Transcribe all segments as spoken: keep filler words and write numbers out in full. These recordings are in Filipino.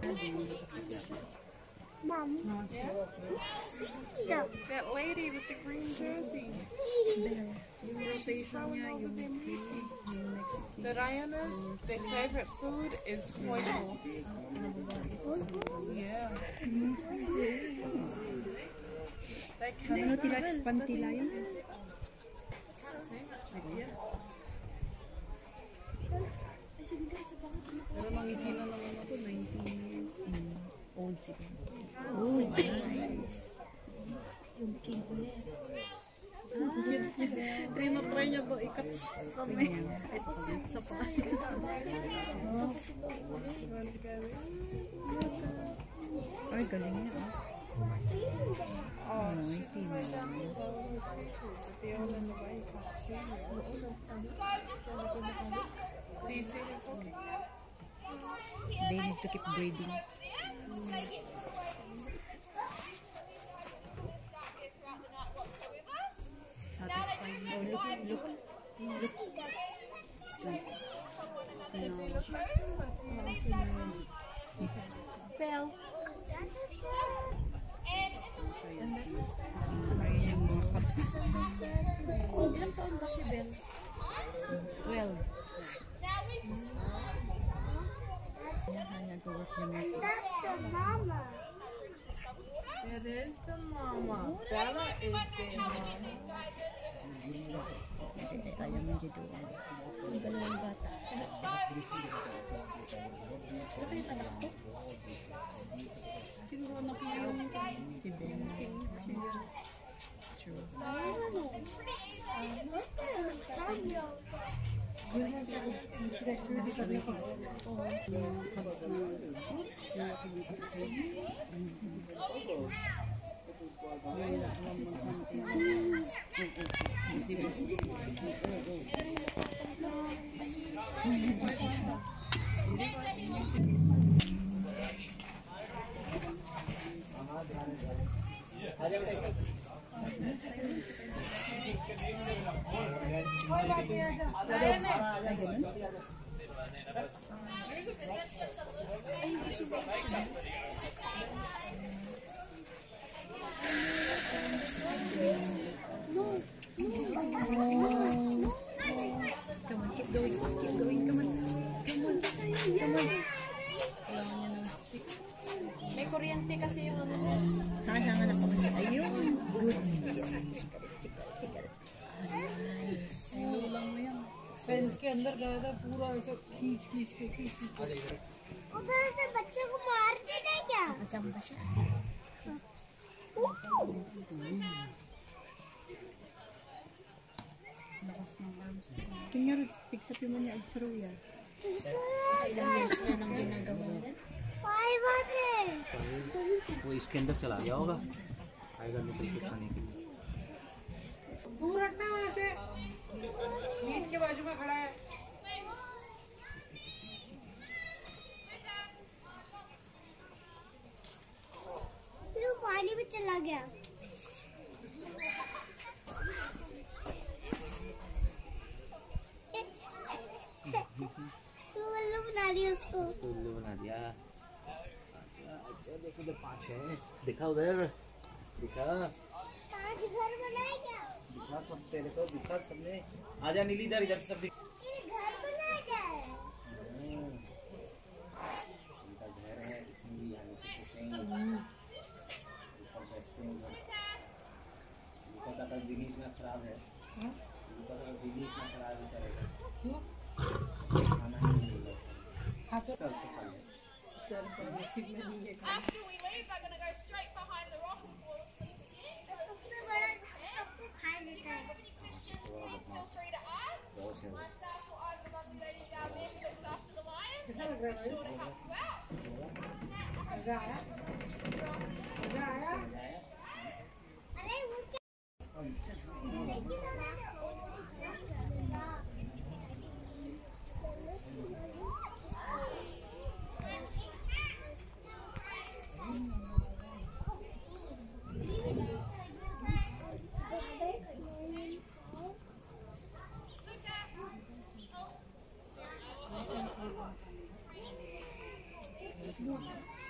Mom. Yeah. Yeah. That lady with the green jersey. She's throwing over their meeting. The Diana's, their favorite food is hoiho. Yeah. They Hindi no tila expand tila yun. Pero nangihina naman ako nineteen years old siguro. Oh, nice. Yung king ulit. Trinatry niya ba ikat kami? Ay, sa pa. Ay, galing niya. Oh, she's right down the road with people, but they're all in the way. Do you see them talking? They need to keep breeding. Satisfying. Oh, look, look, look. Does he look like somebody? Bell. Ayan yung mga cubs. Ilang taon ba si Bell? twelve. Ayan, nag-work naman. That's the mama. It is the mama. Bella is the mama. Ayaw mo dito. Ang dalawang bata. Ito yung anak ko. Siguro anak niya yung si Ben. True. Come on, keep going, keep going, come on. Come on, come on. Kailangan niya ng stick. May kuryente kasi yung ano. Tangan ako. Ayun. Good. Nice. Nilulang mo yan. Fence के अंदर गया था पूरा ऐसे खींच खींच के खींच खींच के उधर से बच्चे को मार देना क्या? Macam ba siya? Lakas ng arms. Tingnan, pigsapin mo niya ag-throw yan. Ilang years na nang ginagawa. Five ate. वो इसके अंदर चला गया होगा आएगा निकल के खाने के लिए दूर हटना वहां से मीट के बाजू में खड़ा है फिर वो पानी में चला गया तू उल्लू बना दिया उसको उसको उल्लू बना दिया अच्छा अच्छा देखो उधर पाँच है दिखा उधर दिखा पांच घर बनाए क्या दिखा सब तेरे को दिखा सबने आजा नीली इधर इधर से सब दिख ये घर बनाया क्या है इनका घर है इसमें भी यहाँ नीचे सोते हैं ऊपर बैठते हैं उधर लुका का तो दिन इतना खराब है लुका का दिन इतना खराब है चलेगा क्यों खाना ही नहीं मिलेगा हाँ तो चल तो खा ले चल पर नसीब में नहीं है After we leave, they're going to go straight behind the rock wall. सबसे बड़ा सबको खा लेता है Feel free to ask. बहुत से Myself or either the lovely lady down there who looks after the lions. कैसा लग रहा है Sure to help you out. मजा आया मजा आया अरे वो क्या Luca.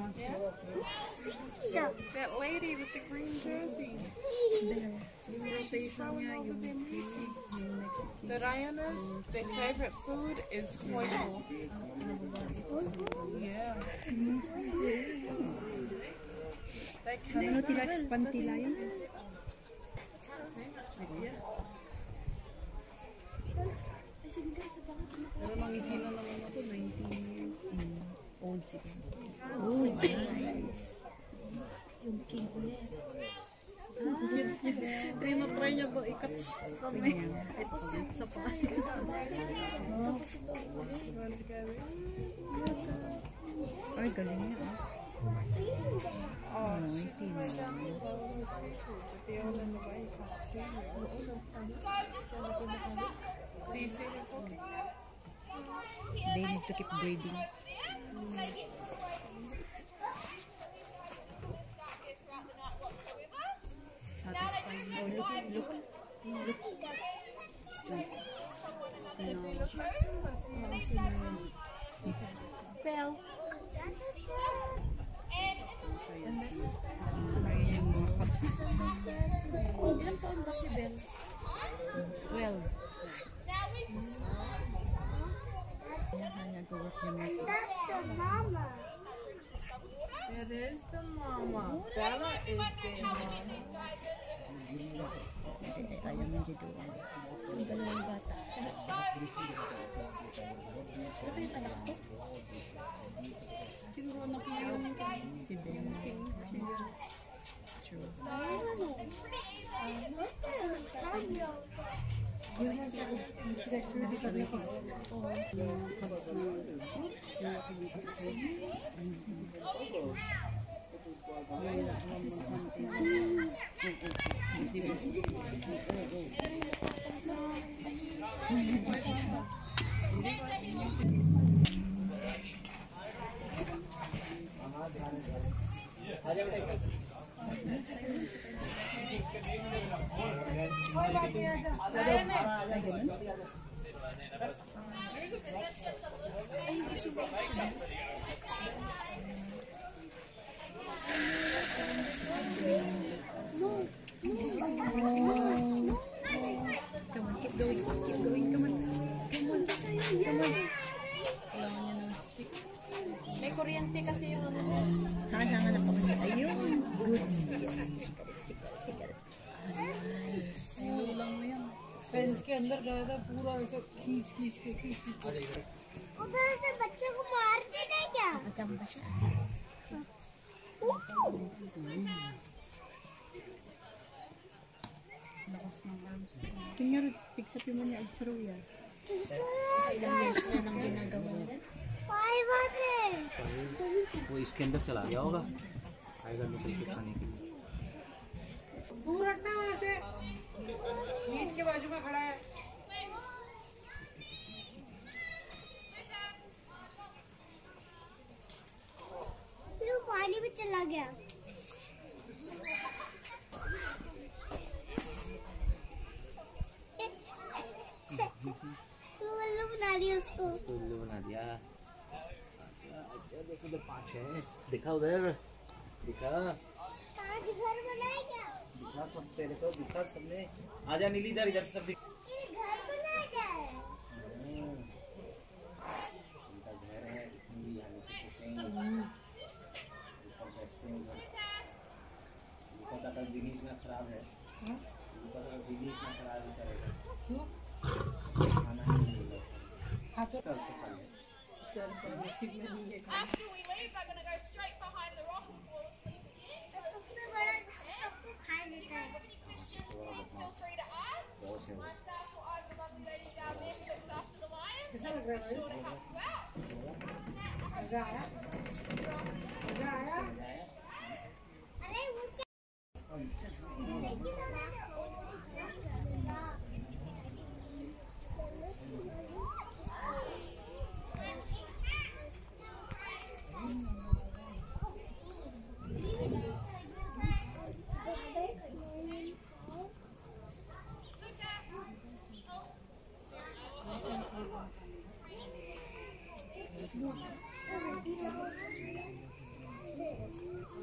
That lady with the green jersey. Yung rotation niya, yung The Diana's, their favorite food is hoiho. Yeah. They can ano tila, expand tila yun. Pero nangihina naman ako, nineteen years. Mm. Old siguro. Oh, nice. Yung king ulit. Tinatry niya ba ikat sa may sa pa. Ay, galing niya. Oh, Ano, she's itin. right down below. But the old in the way, you can't see her. Do you see her talking? They need to keep breeding. Satisfying. Oh, look, look, look. Does he look like somebody? Bell. Ayan yung mga cubs. Ilan taon ba si Bell? twelve. Ayan, go-work niya mga That's the mama. It is the mama. Bella is the mama. ayaw nang dito. Ang dalawang bata. Ito yung anak ko. Siguro anak ko yung si Ben. True. Come on, keep going, keep going, come on. Come on, come on. Kailangan niya ng stick. May kuryente kasi yung ano. Hanangan ako. Ayun, good. Ayun lang mo yan. Fence के अंदर गया था पूरा ऐसे खींच खींच के खींच खींच के उधर से बच्चे को मारते थे क्या? Macam ba siya? Lakas ng arms. Tingnan, fix up yung mga throw yan. Ilang years na nang ginagawa. Five आते हैं। वो इसके अंदर चला गया होगा आएगा निकल के खाने के लिए दूर हटना वहां से मीट के बाजू में खड़ा है फिर वो पानी में चला गया। तू उल्लू बना दी उसको। उसको उल्लू बना दिया अच्छा अच्छा देखो उधर पाँच है दिखा उधर दिखा आज घर बनाए क्या? दिखा सब तेरे को दिखा सबने आजा नीली इधर इधर से सब दिख ये घर बनाया क्या है? उनका घर है इसमें भी यहाँ नीचे सोते हैं ऊपर बैठते हैं उधर उनका दादा दिन ही इतना खराब है उनका दादा दिन ही इतना खराब है चलेगा क्यों खाना ही नहीं मिल रहा हाँ तो चल तो खा ले चल पर नसीब में नहीं है After we leave, they're going to go straight behind the rock and fall asleep again. सबसे बड़ा सबको खा लेता है। Feel free to ask. बहुत से Myself or either the lovely lady down there who looks after the lions. कैसा लग रहा है We'll help you out. मजा आया मजा आया अरे वो क्या?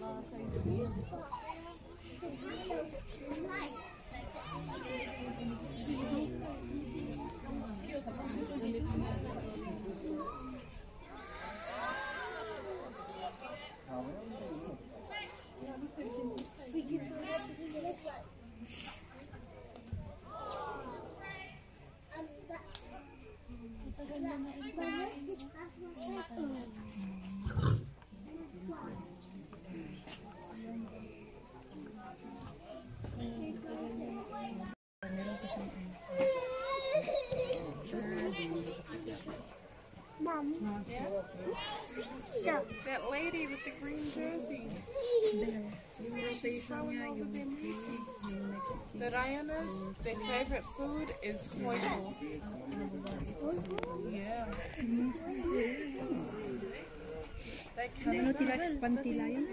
Mom. That lady with the green jersey. She's throwing over their meeting. The Diana's, their favorite food is huevo. Yeah. That kind Ano of tila pantila yun?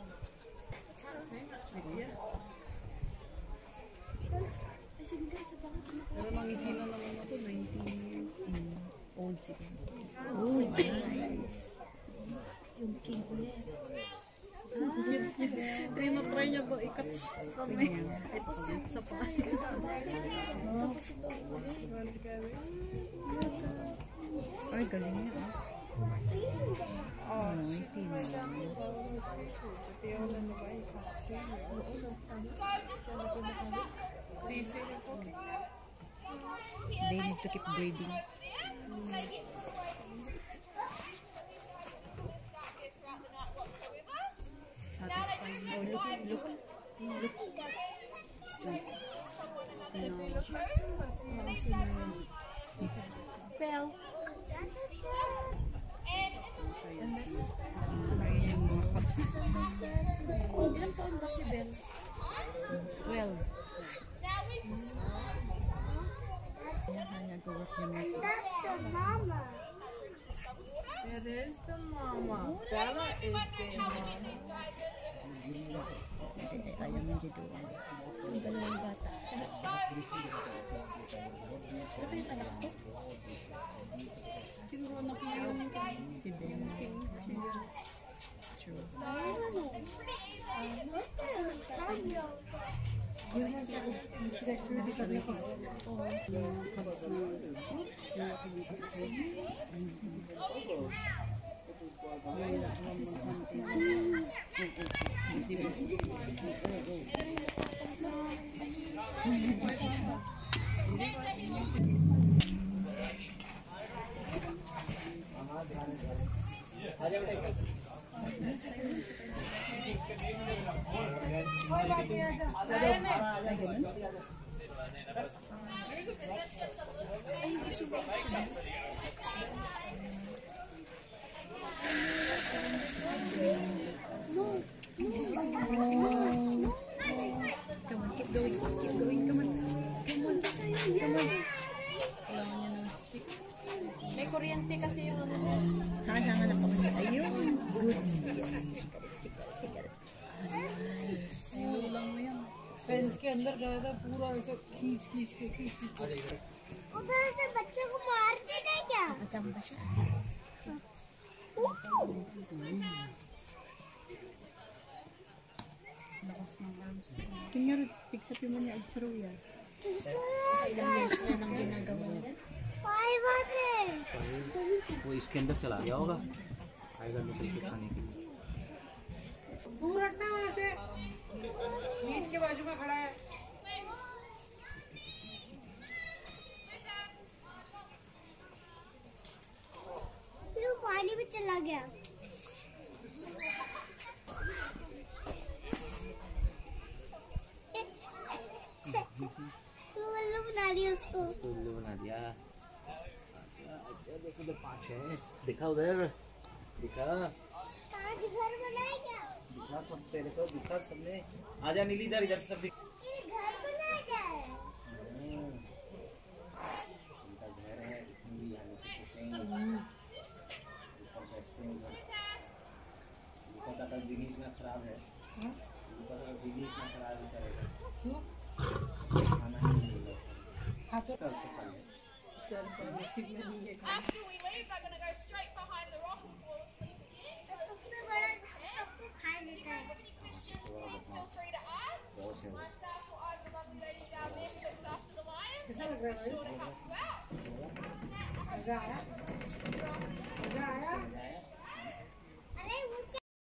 Pero nangihina naman ako, nineteen years old siguro. Oh, nice. Yung king ulit. Trinatry niya ba ikat sa may sa pa. Ay, galing niya ah. Oh, Ano, she's hindi right na. down the road with seafood, but the only in the way you can't see it. Do you see them talking now? They need to keep breeding. Satisfying. Oh, look, look, look. Bell. Ayun yung mga cubs. Ilang taon ba si Bell? twelve. Nag-work niya na ito. That's the mama. It is the mama. Bella is the mama. Ayaw mo dito. Ang dalawang bata. Kasi yung anak ko. Siguro anak mo yung si Ben. True. Yung Come on, keep going, keep going, come on. Come on, come on. Kailangan niya ng stick. May kuryente kasi yung ano. Hanangan na kami. Ayun, good. Nice. Ayun lang mo yan. Fence के अंदर गया था पूरा ऐसे खींच खींच के खींच खींच के उधर से बच्चे को मारते नहीं क्या? Macam ba siya? Lakas ng arms. Tingnan, pigsapin mo niya ang throw yan. Ilang years na nang ginagawa. Five hundred. वो इसके अंदर चला गया होगा आएगा निकल के खाने के लिए दूर हटना वहां से मीट के बाजू में खड़ा है फिर वो पानी में चला गया। तू उल्लू बना दिया उसको। इसको उल्लू बना दिया अच्छा अच्छा देखो उधर पाँच है दिखा उधर दिखा आज घर बनाए क्या? दिखा सब तेरे को दिखा सबने आजा नीली इधर इधर सब दिख ये घर बनाया क्या है? उनका घर है इसमें भी यहाँ नीचे सोते हैं ऊपर बैठते हैं उधर उनका दादा दिन ही इतना खराब है उनका दादा दिन ही इतना खराब है चलेगा क्यों खाना ही नहीं मिलेगा हाँ तो चल तो खा ले चल पहले सिग्नल नहीं है After we leave, they're going to go straight behind the rock wall. सबसे बड़ा सबको खाए Feel free to ask. बहुत है वो। Myself or I'm the lovely lady down there who looks after the lions. कैसा लग रहा है Sure to help you out. मजा आया